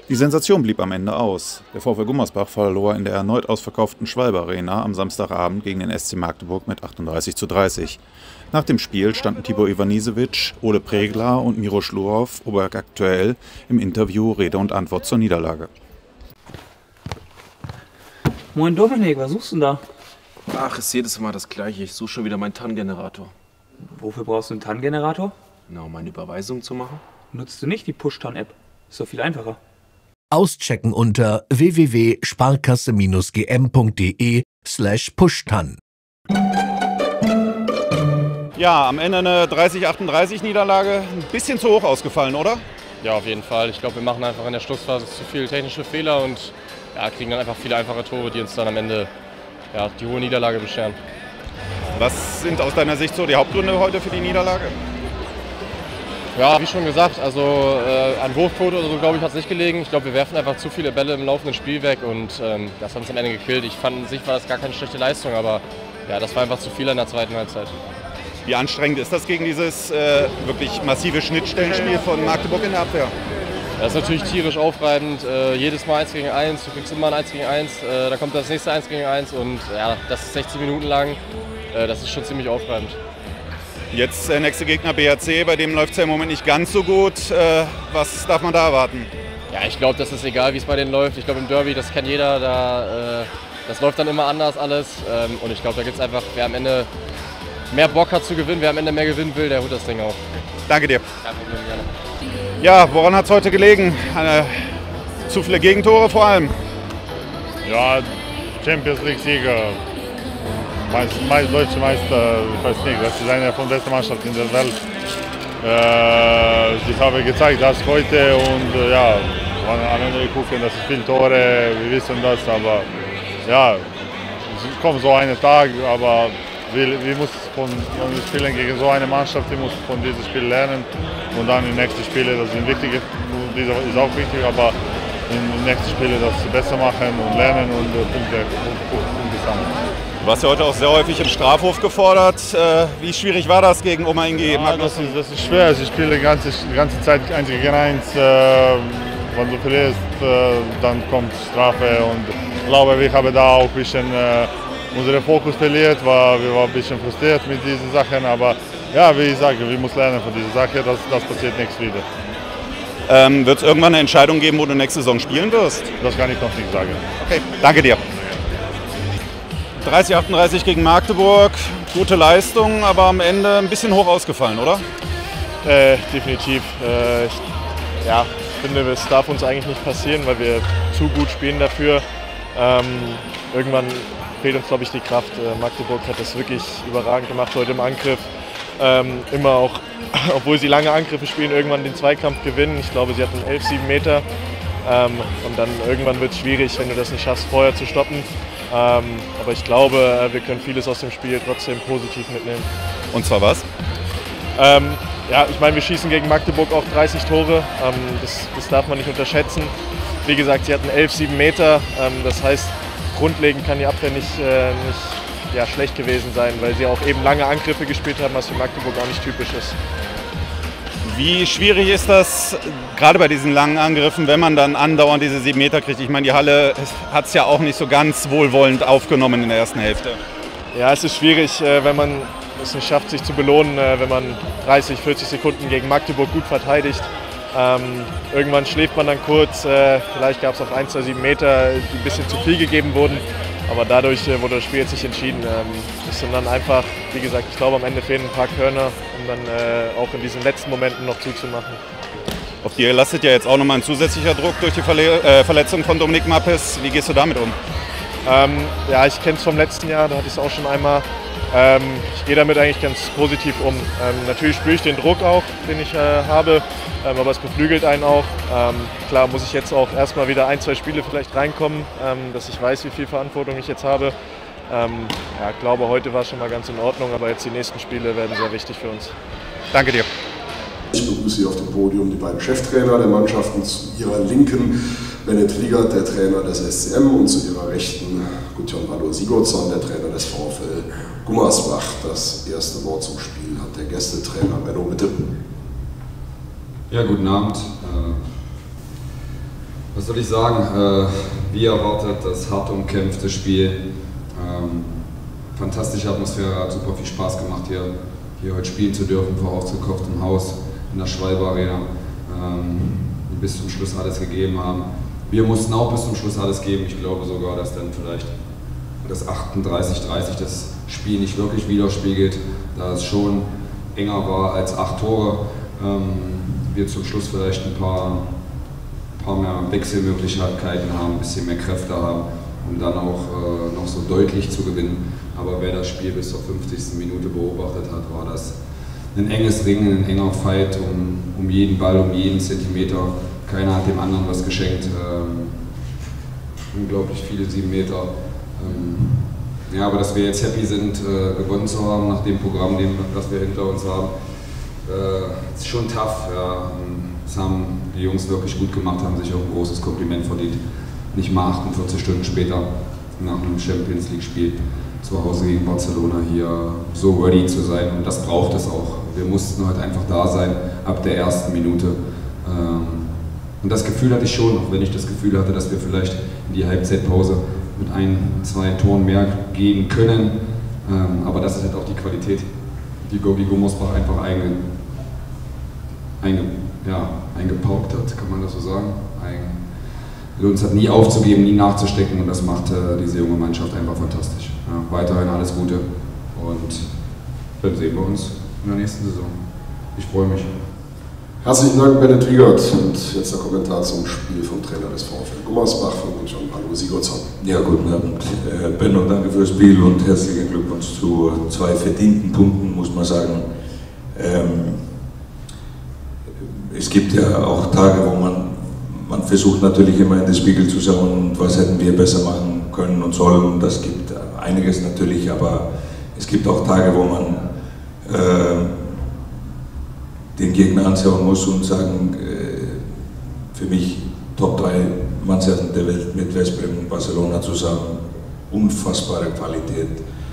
Die Sensation blieb am Ende aus. Der VfL Gummersbach verlor in der erneut ausverkauften Schwalbe Arena am Samstagabend gegen den SC Magdeburg mit 38:30. Nach dem Spiel standen Tibor Ivanisevic, Ole Pregler und Miro Schluhoff aktuell im Interview Rede und Antwort zur Niederlage. Moin Dominik, was suchst du denn da? Ach, ist jedes Mal das Gleiche. Ich suche schon wieder meinen TAN-Generator. Wofür brauchst du einen TAN-Generator? Na, um meine Überweisung zu machen. Nutzt du nicht die Push-TAN-App? Ist doch viel einfacher. Auschecken unter www.sparkasse-gm.de/pushtan. Ja, am Ende eine 30:38 Niederlage. Ein bisschen zu hoch ausgefallen, oder? Ja, auf jeden Fall. Ich glaube, wir machen einfach in der Schlussphase zu viele technische Fehler und ja, kriegen dann einfach viele einfache Tore, die uns dann am Ende die hohe Niederlage bescheren. Was sind aus deiner Sicht so die Hauptgründe heute für die Niederlage? Ja, wie schon gesagt, also an Wurfquote oder so, glaube ich, hat es nicht gelegen. Ich glaube, wir werfen einfach zu viele Bälle im laufenden Spiel weg und das hat uns am Ende gekillt. Ich fand, an sich war das gar keine schlechte Leistung, aber ja, das war einfach zu viel in der zweiten Halbzeit. Wie anstrengend ist das gegen dieses wirklich massive Schnittstellenspiel von Magdeburg in der Abwehr? Das ist natürlich tierisch aufreibend. Jedes Mal 1 gegen 1, du kriegst immer ein 1 gegen 1, dann kommt das nächste 1 gegen 1 und ja, das ist 60 Minuten lang. Das ist schon ziemlich aufreibend. Jetzt der nächste Gegner BHC, bei dem läuft es ja im Moment nicht ganz so gut. Was darf man da erwarten? Ja, ich glaube, das ist egal, wie es bei denen läuft. Ich glaube, im Derby, das kennt jeder, das läuft dann immer anders alles. Und ich glaube, da gibt es einfach, wer am Ende mehr Bock hat zu gewinnen, wer am Ende mehr gewinnen will, der holt das Ding auch. Danke dir. Kein Problem, gerne. Ja, woran hat es heute gelegen? Zu viele Gegentore vor allem? Ja, Champions League-Sieger. Deutsche Meister, ich weiß nicht, das ist eine von besten Mannschaften in der Welt. Ich habe gezeigt, das heute und ja, am Ende gucken, das ist viele Tore, wir wissen das, aber ja, es kommt so ein Tag, aber wir müssen von Spielen gegen so eine Mannschaft, wir müssen von diesem Spiel lernen und dann die nächsten Spiele, das sind wichtig, dieser ist auch wichtig, aber in den nächsten Spielen das besser machen und lernen und Punkte sammeln. Du warst ja heute auch sehr häufig im Strafhof gefordert. Wie schwierig war das gegen Oma Ingi? Ja, das ist schwer. Ich spiele die ganze Zeit 1 gegen 1. Wenn du verlierst, dann kommt Strafe. Und ich glaube, wir haben da auch ein bisschen unseren Fokus verliert. Wir waren ein bisschen frustriert mit diesen Sachen. Aber ja, wie ich sage, wir müssen lernen von dieser Sache. Das passiert nichts wieder. Wird es irgendwann eine Entscheidung geben, wo du nächste Saison spielen wirst? Das kann ich noch nicht sagen. Okay, danke dir. 30:38 gegen Magdeburg, gute Leistung, aber am Ende ein bisschen hoch ausgefallen, oder? Definitiv. Ich finde, es darf uns eigentlich nicht passieren, weil wir zu gut spielen dafür. Irgendwann fehlt uns, glaube ich, die Kraft. Magdeburg hat das wirklich überragend gemacht heute im Angriff. Immer auch, obwohl sie lange Angriffe spielen, irgendwann den Zweikampf gewinnen. Ich glaube, sie hatten 11,7 Meter. Und dann irgendwann wird es schwierig, wenn du das nicht schaffst, vorher zu stoppen. Aber ich glaube, wir können vieles aus dem Spiel trotzdem positiv mitnehmen. Und zwar was? Ja, ich meine, wir schießen gegen Magdeburg auch 30 Tore. Das darf man nicht unterschätzen. Wie gesagt, sie hatten 11,7 Meter. Das heißt, grundlegend kann die Abwehr nicht schlecht gewesen sein, weil sie auch eben lange Angriffe gespielt haben, was für Magdeburg auch nicht typisch ist. Wie schwierig ist das, gerade bei diesen langen Angriffen, wenn man dann andauernd diese 7 Meter kriegt? Ich meine, die Halle hat es ja auch nicht so ganz wohlwollend aufgenommen in der ersten Hälfte. Ja, es ist schwierig, wenn man es nicht schafft, sich zu belohnen, wenn man 30, 40 Sekunden gegen Magdeburg gut verteidigt. Irgendwann schläft man dann kurz, vielleicht gab es auch 1, 2, 7 Meter, die ein bisschen zu viel gegeben wurden. Aber dadurch wurde das Spiel jetzt nicht entschieden. Das sind dann einfach, wie gesagt, ich glaube, am Ende fehlen ein paar Körner, um dann auch in diesen letzten Momenten noch zuzumachen. Auf dir lastet ja jetzt auch nochmal ein zusätzlicher Druck durch die Verletzung von Dominik Mappes. Wie gehst du damit um? Ja, ich kenne es vom letzten Jahr, da hatte ich es auch schon einmal. Ich gehe damit eigentlich ganz positiv um. Natürlich spüre ich den Druck auch, den ich habe, aber es beflügelt einen auch. Klar muss ich jetzt auch erstmal wieder 1, 2 Spiele vielleicht reinkommen, dass ich weiß, wie viel Verantwortung ich jetzt habe. Ich glaube, heute war es schon mal ganz in Ordnung, aber jetzt die nächsten Spiele werden sehr wichtig für uns. Danke dir. Ich begrüße hier auf dem Podium die beiden Cheftrainer der Mannschaften. Zu ihrer Linken Bennett Wiegert, der Trainer des SCM, und zu ihrer Rechten Gudjon Valur Sigurdsson, der Trainer des VfL Gummersbach. Das erste Wort zum Spiel hat der Gästetrainer. Benno, bitte. Ja, guten Abend. Was soll ich sagen? Wie erwartet, das hart umkämpfte Spiel. Fantastische Atmosphäre, hat super viel Spaß gemacht hier heute spielen zu dürfen, vor ausgekauftem Haus in der Schwalbe Arena. Die bis zum Schluss alles gegeben haben. Wir mussten auch bis zum Schluss alles geben. Ich glaube sogar, dass dann vielleicht das 38-30 das Spiel nicht wirklich widerspiegelt, da es schon enger war als 8 Tore. Wir zum Schluss vielleicht ein paar mehr Wechselmöglichkeiten haben, ein bisschen mehr Kräfte haben, um dann auch noch so deutlich zu gewinnen. Aber wer das Spiel bis zur 50. Minute beobachtet hat, war das ein enges Ringen, ein enger Fight um jeden Ball, um jeden Zentimeter. Keiner hat dem anderen was geschenkt. Unglaublich viele 7 Meter. Ja, aber dass wir jetzt happy sind, gewonnen zu haben nach dem Programm, das wir hinter uns haben, ist schon tough. Ja. Das haben die Jungs wirklich gut gemacht, haben sich auch ein großes Kompliment verdient. Nicht mal 48 Stunden später nach einem Champions League Spiel zu Hause gegen Barcelona hier so ready zu sein, und das braucht es auch. Wir mussten heute einfach da sein, ab der ersten Minute. Und das Gefühl hatte ich schon, auch wenn ich das Gefühl hatte, dass wir vielleicht in die Halbzeitpause mit 1-2 Toren mehr gehen können. Aber das ist halt auch die Qualität, die Gogi Gummersbach einfach eingepaukt hat, kann man das so sagen. Uns hat nie aufzugeben, nie nachzustecken, und das macht diese junge Mannschaft einfach fantastisch. Ja, weiterhin alles Gute, und dann sehen wir uns in der nächsten Saison. Ich freue mich. Herzlichen Dank, Bennett Wiegert. Und jetzt der Kommentar zum Spiel vom Trainer des VfL Gummersbach, von Gudjon Sigurdsson. Ja, guten Abend, Benno, danke fürs Spiel und herzlichen Glückwunsch zu 2 verdienten Punkten, muss man sagen. Es gibt ja auch Tage, wo man versucht natürlich immer in den Spiegel zu schauen, was hätten wir besser machen können und sollen. Das gibt einiges natürlich, aber es gibt auch Tage, wo man den Gegner anschauen muss und sagen, für mich Top 3 Mannschaften der Welt mit Westbrem und Barcelona zusammen, unfassbare Qualität.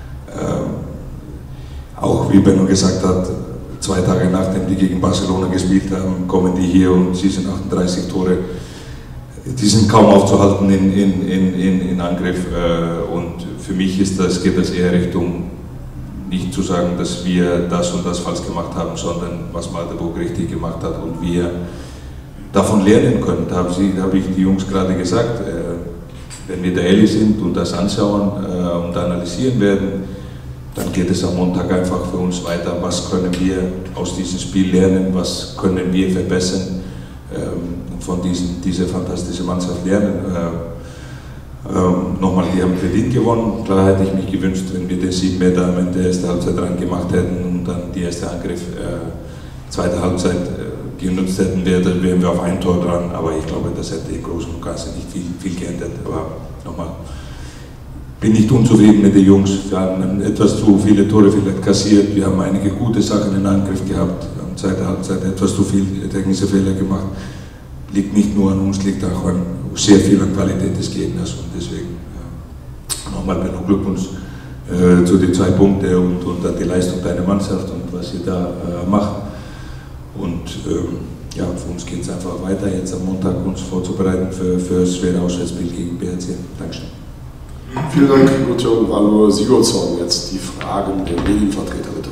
Auch wie Benno gesagt hat, 2 Tage nachdem die gegen Barcelona gespielt haben, kommen die hier und schießen 38 Tore. Die sind kaum aufzuhalten in Angriff, und für mich geht das eher Richtung, nicht zu sagen, dass wir das und das falsch gemacht haben, sondern was Magdeburg richtig gemacht hat und wir davon lernen können. Da habe ich die Jungs gerade gesagt, wenn wir da ehrlich sind und das anschauen und analysieren werden, dann geht es am Montag einfach für uns weiter. Was können wir aus diesem Spiel lernen, was können wir verbessern, von dieser fantastischen Mannschaft lernen. Nochmal, die haben verdient gewonnen. Klar hätte ich mich gewünscht, wenn wir den 7 Meter am Ende der ersten Halbzeit dran gemacht hätten und dann die erste Angriff, zweite Halbzeit genutzt hätten, wären wir auf ein Tor dran. Aber ich glaube, das hätte im Großen und Ganzen nicht viel geändert. Aber nochmal, bin nicht unzufrieden mit den Jungs. Wir haben etwas zu viele Tore vielleicht kassiert. Wir haben einige gute Sachen in Angriff gehabt. Wir haben zweite Halbzeit etwas zu viele technische Fehler gemacht. Liegt nicht nur an uns, liegt auch an sehr viel an Qualität des Gegners, und deswegen nochmal Benno, Glückwunsch zu den 2 Punkten und an die Leistung deiner Mannschaft und was ihr da macht. Und ja, für uns geht es einfach weiter, jetzt am Montag uns vorzubereiten für das schwere Auswärtsspiel gegen BRC. Dankeschön. Vielen Dank, Gudjon Sigurdsson. Jetzt die Fragen der Medienvertreter, bitte.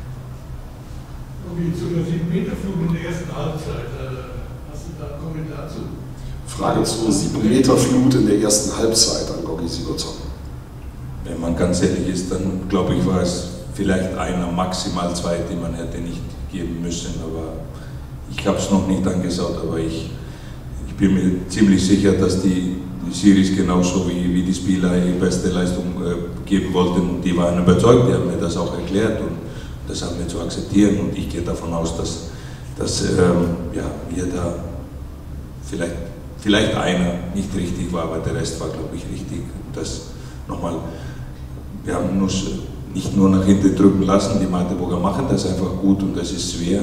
Zu der 7-Meter-Flug in der ersten Halbzeit. Hast du da einen Kommentar zu? Frage zur 7-Meter-Flut in der ersten Halbzeit an Gogi Sigurdsson. Wenn man ganz ehrlich ist, dann glaube ich, war es vielleicht einer, maximal 2, die man hätte nicht geben müssen. Aber ich habe es noch nicht angeschaut, aber ich bin mir ziemlich sicher, dass die Schiris genauso wie die Spieler ihre beste Leistung geben wollten, und die waren überzeugt, die haben mir das auch erklärt und das haben wir zu akzeptieren, und ich gehe davon aus, dass wir da vielleicht einer nicht richtig war, aber der Rest war, glaube ich, richtig. Das nochmal, wir haben uns nicht nur nach hinten drücken lassen, die Magdeburger machen das einfach gut und das ist schwer.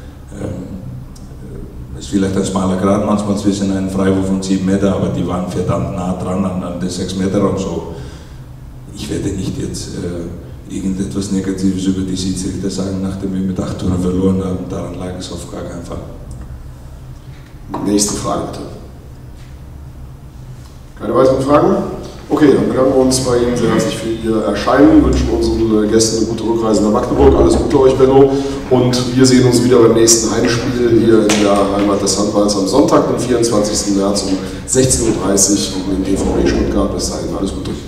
Es ist vielleicht ein schmaler Grat manchmal zwischen einem Freiwurf und 7 Meter, aber die waren verdammt nah dran an den 6 Meter und so. Ich werde nicht jetzt irgendetwas Negatives über die Schiedsrichter sagen, nachdem wir mit 8 Toren verloren haben. Daran lag es auf gar keinen Fall. Nächste Frage bitte. Keine weiteren Fragen? Okay, dann bedanken wir uns bei Ihnen sehr herzlich für Ihr Erscheinen, wünschen unseren Gästen eine gute Rückreise nach Magdeburg. Alles Gute euch, Benno. Und wir sehen uns wieder beim nächsten Heimspiel hier in der Heimat des Handballs am Sonntag, den 24. März um 16:30 Uhr und im DVB Stuttgart. Bis dahin, alles Gute.